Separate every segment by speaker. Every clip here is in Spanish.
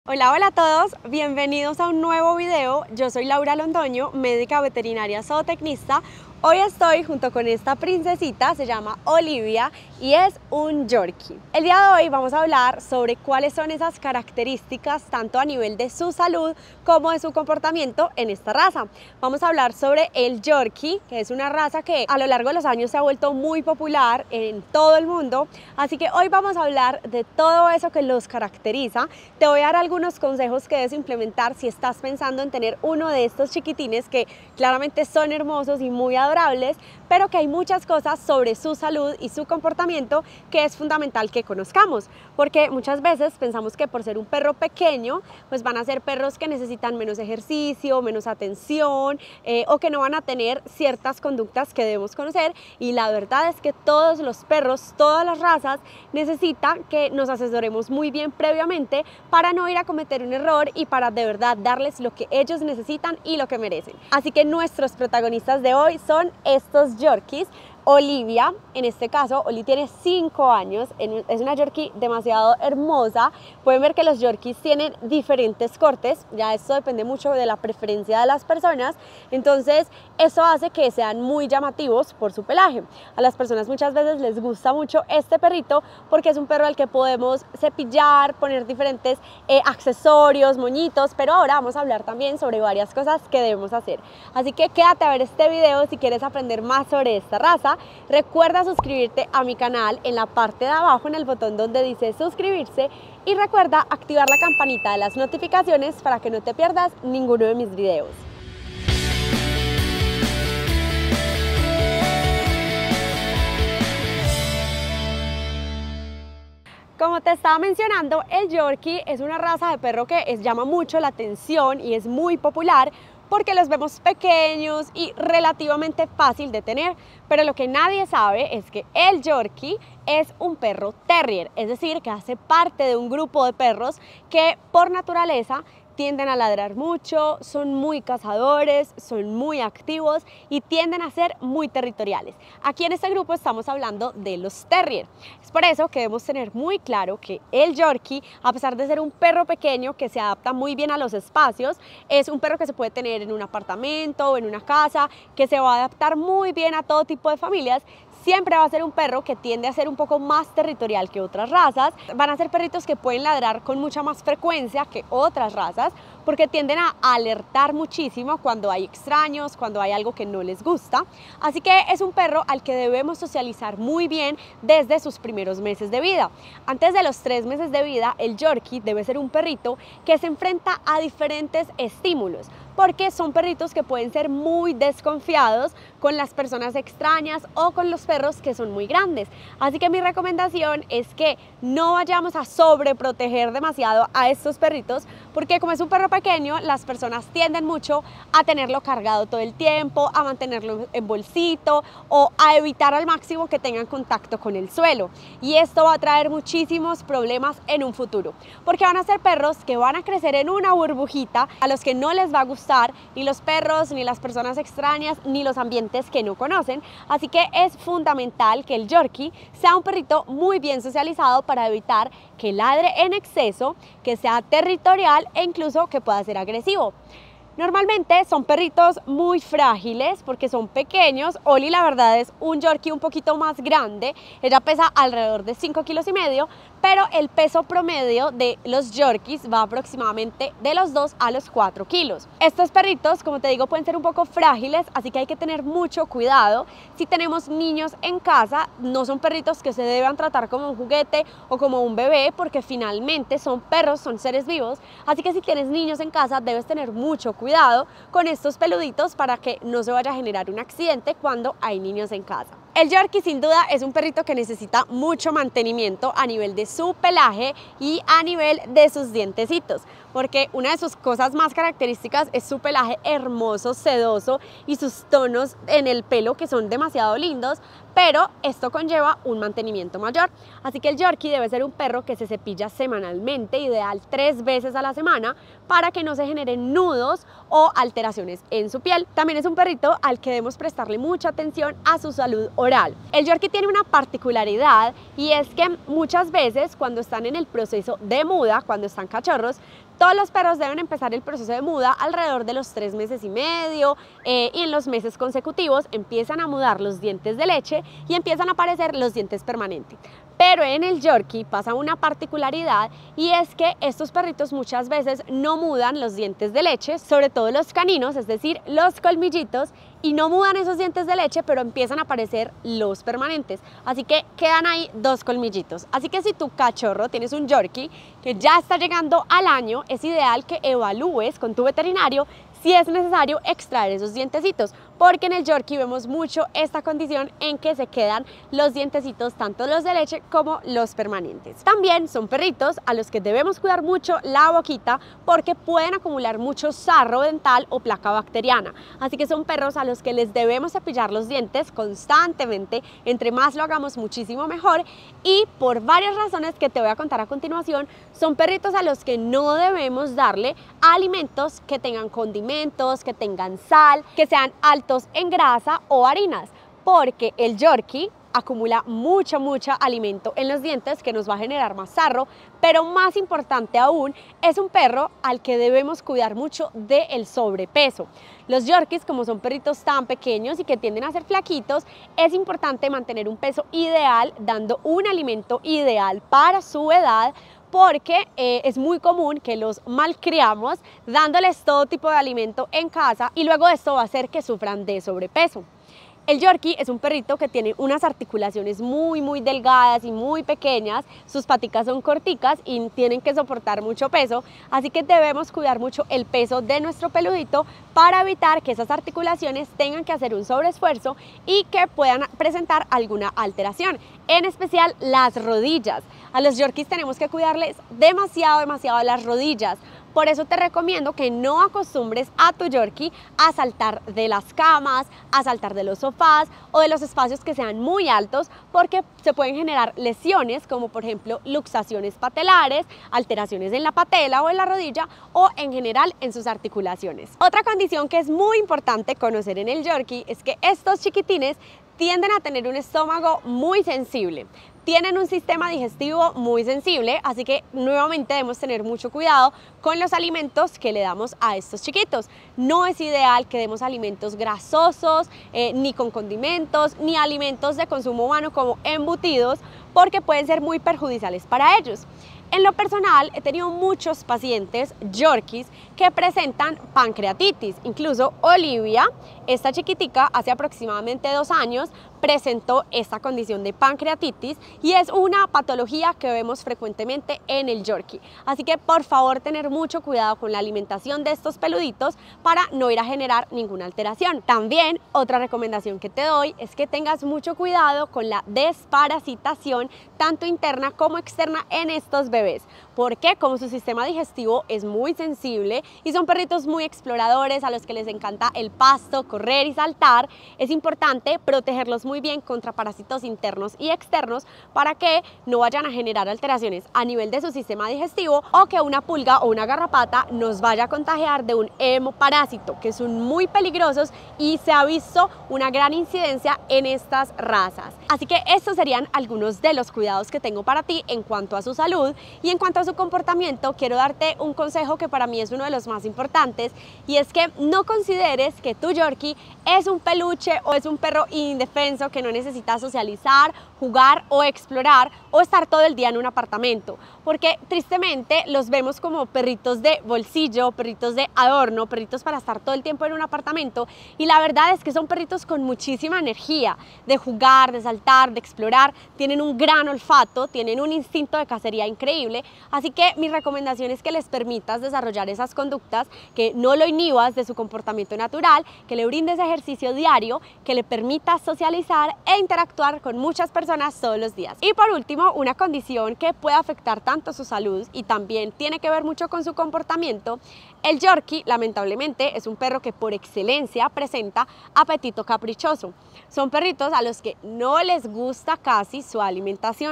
Speaker 1: Hola, hola a todos, bienvenidos a un nuevo video. Yo soy Laura Londoño, médica veterinaria zootecnista. Hoy estoy junto con esta princesita, se llama Olivia y es un Yorkie. El día de hoy vamos a hablar sobre cuáles son esas características tanto a nivel de su salud como de su comportamiento en esta raza. Vamos a hablar sobre el Yorkie, que es una raza que a lo largo de los años se ha vuelto muy popular en todo el mundo. Así que hoy vamos a hablar de todo eso que los caracteriza. Te voy a dar algunos consejos que debes implementar si estás pensando en tener uno de estos chiquitines que claramente son hermosos y muy adorables, pero que hay muchas cosas sobre su salud y su comportamiento que es fundamental que conozcamos, porque muchas veces pensamos que por ser un perro pequeño, pues van a ser perros que necesitan menos ejercicio, menos atención, o que no van a tener ciertas conductas que debemos conocer, y la verdad es que todos los perros, todas las razas necesitan que nos asesoremos muy bien previamente para no ir a cometer un error y para de verdad darles lo que ellos necesitan y lo que merecen. Así que nuestros protagonistas de hoy son estos Yorkies. Olivia, en este caso, Oli tiene 5 años, es una Yorkie demasiado hermosa. Pueden ver que los Yorkies tienen diferentes cortes, ya esto depende mucho de la preferencia de las personas, entonces eso hace que sean muy llamativos por su pelaje. A las personas muchas veces les gusta mucho este perrito porque es un perro al que podemos cepillar, poner diferentes accesorios, moñitos, pero ahora vamos a hablar también sobre varias cosas que debemos hacer. Así que quédate a ver este video si quieres aprender más sobre esta raza. Recuerda suscribirte a mi canal en la parte de abajo en el botón donde dice suscribirse y recuerda activar la campanita de las notificaciones para que no te pierdas ninguno de mis videos. Como te estaba mencionando, el Yorkie es una raza de perro que llama mucho la atención y es muy popular porque los vemos pequeños y relativamente fácil de tener, pero lo que nadie sabe es que el Yorkie es un perro terrier, es decir, que hace parte de un grupo de perros que por naturaleza tienden a ladrar mucho, son muy cazadores, son muy activos y tienden a ser muy territoriales. Aquí en este grupo estamos hablando de los terrier. Es por eso que debemos tener muy claro que el Yorkie, a pesar de ser un perro pequeño que se adapta muy bien a los espacios, es un perro que se puede tener en un apartamento o en una casa, que se va a adaptar muy bien a todo tipo de familias. Siempre va a ser un perro que tiende a ser un poco más territorial que otras razas. Van a ser perritos que pueden ladrar con mucha más frecuencia que otras razas porque tienden a alertar muchísimo cuando hay extraños, cuando hay algo que no les gusta. Así que es un perro al que debemos socializar muy bien desde sus primeros meses de vida. Antes de los 3 meses de vida, el Yorkie debe ser un perrito que se enfrenta a diferentes estímulos, porque son perritos que pueden ser muy desconfiados con las personas extrañas o con los perros que son muy grandes. Así que mi recomendación es que no vayamos a sobreproteger demasiado a estos perritos, porque como es un perro pequeño, las personas tienden mucho a tenerlo cargado todo el tiempo, a mantenerlo en bolsito o a evitar al máximo que tengan contacto con el suelo. Y esto va a traer muchísimos problemas en un futuro, porque van a ser perros que van a crecer en una burbujita a los que no les va a gustar ni los perros, ni las personas extrañas, ni los ambientes que no conocen. Así que es fundamental que el Yorkie sea un perrito muy bien socializado para evitar que ladre en exceso, que sea territorial e incluso que pueda ser agresivo. Normalmente son perritos muy frágiles porque son pequeños. Oli, la verdad, es un Yorkie un poquito más grande. Ella pesa alrededor de 5,5 kilos, pero el peso promedio de los Yorkies va aproximadamente de los 2 a los 4 kilos. Estos perritos, como te digo, pueden ser un poco frágiles, así que hay que tener mucho cuidado. Si tenemos niños en casa, no son perritos que se deban tratar como un juguete o como un bebé, porque finalmente son perros, son seres vivos. Así que si tienes niños en casa, debes tener mucho cuidado con estos peluditos para que no se vaya a generar un accidente cuando hay niños en casa. El Yorkie sin duda es un perrito que necesita mucho mantenimiento a nivel de su pelaje y a nivel de sus dientecitos, porque una de sus cosas más características es su pelaje hermoso, sedoso y sus tonos en el pelo que son demasiado lindos, pero esto conlleva un mantenimiento mayor. Así que el Yorkie debe ser un perro que se cepilla semanalmente, ideal 3 veces a la semana, para que no se generen nudos o alteraciones en su piel. También es un perrito al que debemos prestarle mucha atención a su salud oral. El Yorkie tiene una particularidad, y es que muchas veces cuando están en el proceso de muda, cuando están cachorros, Todos los perros deben empezar el proceso de muda alrededor de los 3 meses y medio y en los meses consecutivos empiezan a mudar los dientes de leche y empiezan a aparecer los dientes permanentes. Pero en el Yorkie pasa una particularidad y es que estos perritos muchas veces no mudan los dientes de leche, sobre todo los caninos, es decir, los colmillitos, y no mudan esos dientes de leche, pero empiezan a aparecer los permanentes. Así que quedan ahí 2 colmillitos. Así que si tu cachorro tienes un Yorkie que ya está llegando al año, es ideal que evalúes con tu veterinario si es necesario extraer esos dientecitos, porque en el Yorkie vemos mucho esta condición en que se quedan los dientecitos, tanto los de leche como los permanentes. También son perritos a los que debemos cuidar mucho la boquita porque pueden acumular mucho sarro dental o placa bacteriana, así que son perros a los que les debemos cepillar los dientes constantemente, entre más lo hagamos muchísimo mejor, y por varias razones que te voy a contar a continuación, son perritos a los que no debemos darle alimentos que tengan condimentos, que tengan sal, que sean altos en grasa o harinas, porque el Yorkie acumula mucho alimento en los dientes que nos va a generar más sarro, pero más importante aún, es un perro al que debemos cuidar mucho del sobrepeso. Los Yorkies, como son perritos tan pequeños y que tienden a ser flaquitos, es importante mantener un peso ideal, dando un alimento ideal para su edad, porque es muy común que los malcriamos dándoles todo tipo de alimento en casa y luego esto va a hacer que sufran de sobrepeso. El Yorkie es un perrito que tiene unas articulaciones muy delgadas y muy pequeñas, sus paticas son corticas y tienen que soportar mucho peso, así que debemos cuidar mucho el peso de nuestro peludito para evitar que esas articulaciones tengan que hacer un sobreesfuerzo y que puedan presentar alguna alteración, en especial las rodillas. A los Yorkies tenemos que cuidarles demasiado las rodillas. Por eso te recomiendo que no acostumbres a tu Yorkie a saltar de las camas, a saltar de los sofás o de los espacios que sean muy altos, porque se pueden generar lesiones como por ejemplo luxaciones patelares, alteraciones en la patela o en la rodilla o en general en sus articulaciones. Otra condición que es muy importante conocer en el Yorkie es que estos chiquitines tienden a tener un estómago muy sensible. Tienen un sistema digestivo muy sensible, así que nuevamente debemos tener mucho cuidado con los alimentos que le damos a estos chiquitos. No es ideal que demos alimentos grasosos, ni con condimentos, ni alimentos de consumo humano como embutidos, porque pueden ser muy perjudiciales para ellos. En lo personal, he tenido muchos pacientes Yorkies que presentan pancreatitis. Incluso Olivia, esta chiquitica, hace aproximadamente 2 años, presentó esta condición de pancreatitis y es una patología que vemos frecuentemente en el Yorkie. Así que por favor tener mucho cuidado con la alimentación de estos peluditos para no ir a generar ninguna alteración. También otra recomendación que te doy es que tengas mucho cuidado con la desparasitación tanto interna como externa en estos bebés, porque como su sistema digestivo es muy sensible y son perritos muy exploradores a los que les encanta el pasto, correr y saltar, es importante protegerlos muy bien contra parásitos internos y externos para que no vayan a generar alteraciones a nivel de su sistema digestivo o que una pulga o una garrapata nos vaya a contagiar de un hemoparásito, que son muy peligrosos y se ha visto una gran incidencia en estas razas. Así que estos serían algunos de los cuidados que tengo para ti en cuanto a su salud. Y en cuanto a su comportamiento, quiero darte un consejo que para mí es uno de los más importantes, y es que no consideres que tu Yorkie es un peluche o es un perro indefenso que no necesita socializar, jugar o explorar o estar todo el día en un apartamento, porque tristemente los vemos como perritos de bolsillo, perritos de adorno, perritos para estar todo el tiempo en un apartamento, y la verdad es que son perritos con muchísima energía de jugar, de saltar, de explorar, tienen un gran olfato, tienen un instinto de cacería increíble, así que mi recomendación es que les permitas desarrollar esas conductas, que no lo inhibas de su comportamiento natural, que le brindes ejercicio diario, que le permitas socializar e interactuar con muchas personas todos los días. Y por último, una condición que puede afectar tanto su salud y también tiene que ver mucho con su comportamiento. El Yorkie, lamentablemente, es un perro que por excelencia presenta apetito caprichoso. Son perritos a los que no les gusta casi su alimentación.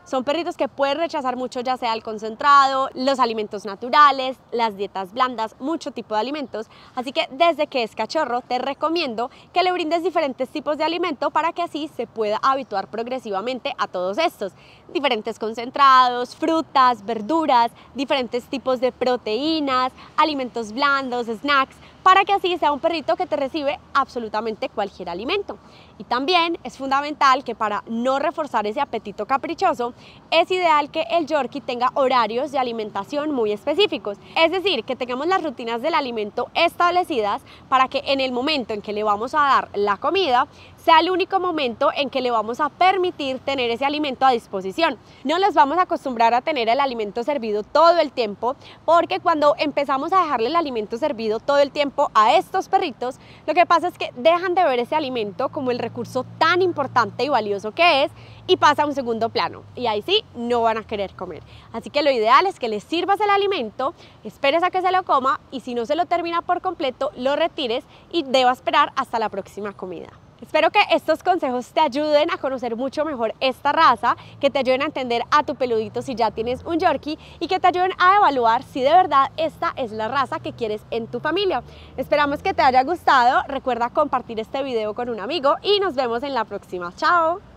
Speaker 1: Son perritos que pueden rechazar mucho, ya sea el concentrado, los alimentos naturales, las dietas blandas, mucho tipo de alimentos. Así que desde que es cachorro te recomiendo que le brindes diferentes tipos de alimento para que así se pueda habituar progresivamente a todos estos. Diferentes concentrados, frutas, verduras, diferentes tipos de proteínas, alimentos blandos, snacks, para que así sea un perrito que te recibe absolutamente cualquier alimento. Y también es fundamental que para no reforzar ese apetito caprichoso, es ideal que el Yorkie tenga horarios de alimentación muy específicos. Es decir, que tengamos las rutinas del alimento establecidas para que en el momento en que le vamos a dar la comida, sea el único momento en que le vamos a permitir tener ese alimento a disposición. No los vamos a acostumbrar a tener el alimento servido todo el tiempo, porque cuando empezamos a dejarle el alimento servido todo el tiempo a estos perritos, lo que pasa es que dejan de ver ese alimento como el recurso tan importante y valioso que es y pasa a un segundo plano, y ahí sí no van a querer comer. Así que lo ideal es que les sirvas el alimento, esperes a que se lo coma y si no se lo termina por completo, lo retires y deba esperar hasta la próxima comida. Espero que estos consejos te ayuden a conocer mucho mejor esta raza, que te ayuden a entender a tu peludito si ya tienes un Yorkie y que te ayuden a evaluar si de verdad esta es la raza que quieres en tu familia. Esperamos que te haya gustado, recuerda compartir este video con un amigo y nos vemos en la próxima. ¡Chao!